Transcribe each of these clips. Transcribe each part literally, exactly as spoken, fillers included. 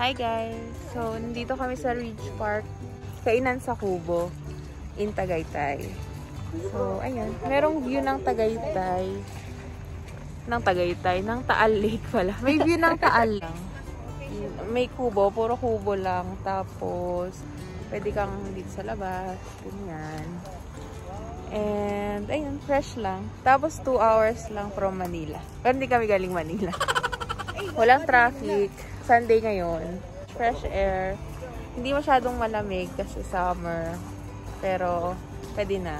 Hi guys! So, nandito kami sa Ridge Park. Kainan sa Kubo in Tagaytay. So, ayan. Merong view ng Tagaytay. Ng Tagaytay. Ng Taal Lake pala. May view ng Taal lang. May kubo. Puro kubo lang. Tapos, pwede kang dito sa labas. Ganyan. And, ayun. Fresh lang. Tapos, two hours lang from Manila. Pero hindi kami galing Manila. Walang traffic. Sunday ngayon. Fresh air. Hindi masyadong malamig kasi summer. Pero, pwede na.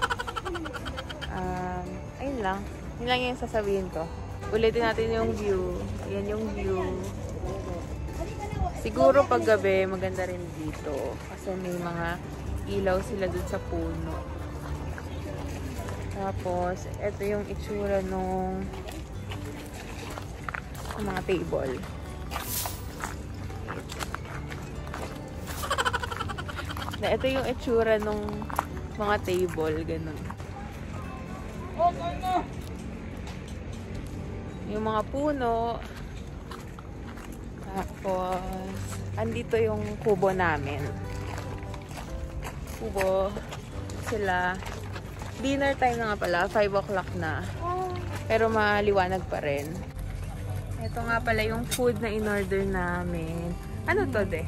Um, ayun lang. Yun lang yung sasabihin ko. Ulitin natin yung view. Ayan yung view. Siguro pag gabi, maganda rin dito. Kasi may mga ilaw sila dun sa puno. Tapos, ito yung itsura nung mga table. Na ito yung itsura nung mga table, ganun. Yung mga puno. Tapos, andito yung kubo namin. Kubo. Sila. Dinner time na nga pala. five o'clock na. Pero maliwanag pa rin. Ito nga pala yung food na in-order namin. Ano to, de?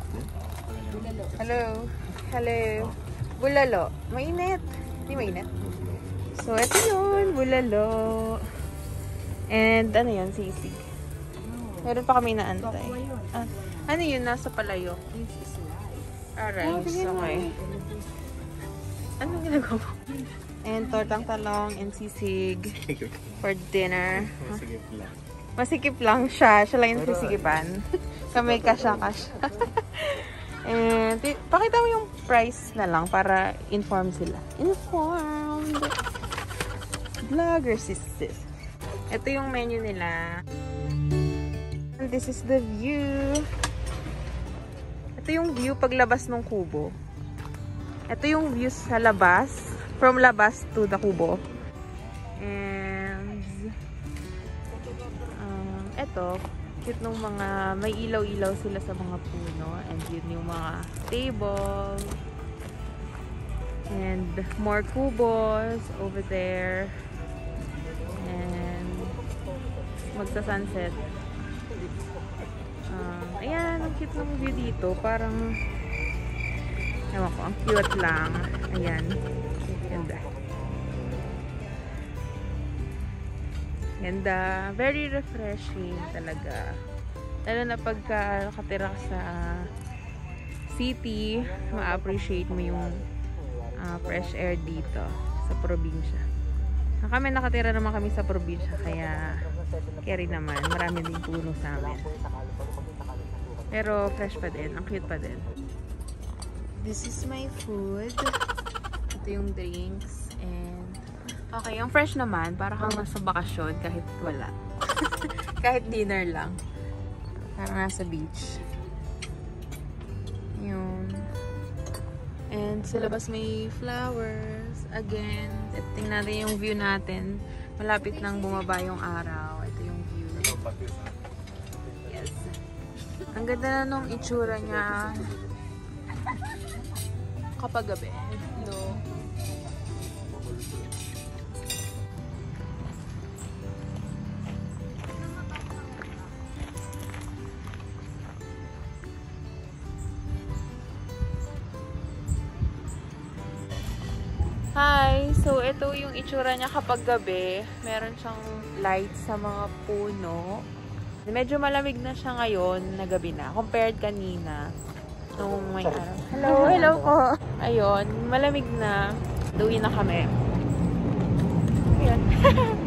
Hello. Hello. Bulalo. Mainit. Hindi mainit. So, ito yun. Bulalo. And, ano yun? Sisig. Meron pa kami naantay. Ah, ano yun? Nasa palayok. Alright. So, okay. Anong ginagawa mo? And, tortang talong and sisig for dinner. Masikip lang. Masikip lang siya. Siya lang yung sisigipan. Kami kasya-kasya. And, pakita mo yung price na lang para inform sila. Informed! Vlogger sisters. Ito yung menu nila. And this is the view. Ito yung view paglabas ng kubo. Ito yung view sa labas. From labas to the kubo. And, um, ito, cute nung mga, may ilaw-ilaw sila sa mga puno. And yun yung mga table. And more kubos over there. And magsa-sunset. Um, ayan, ang cute ng view dito. Parang, ewan ko, ang cute lang. Ayan. Ganda. Ganda. Very refreshing talaga. Lalo na pagka nakatira ka sa city, ma-appreciate mo yung uh, fresh air dito sa probinsya. Kami nakatira naman kami sa probinsya, kaya carry naman. Marami din puno sa amin. Pero fresh pa din. Ang cute pa din. This is my food. Ito yung drinks. And okay, yung fresh naman, para kang nasa bakasyon kahit wala. Kahit dinner lang. Parang nasa beach. Yun. And sa labas may flowers. Again, tingnan natin yung view natin. Malapit nang bumaba yung araw. Ito yung view. Yes. Ang ganda na nung itsura niya kapag gabi. No? Hi! So, ito yung itsura niya kapag gabi. Meron siyang lights sa mga puno. Medyo malamig na siya ngayon na gabi na. Compared kanina. Nung may araw. Hello! Hello po! Ayun. Malamig na. Duwi na kami. Ayan.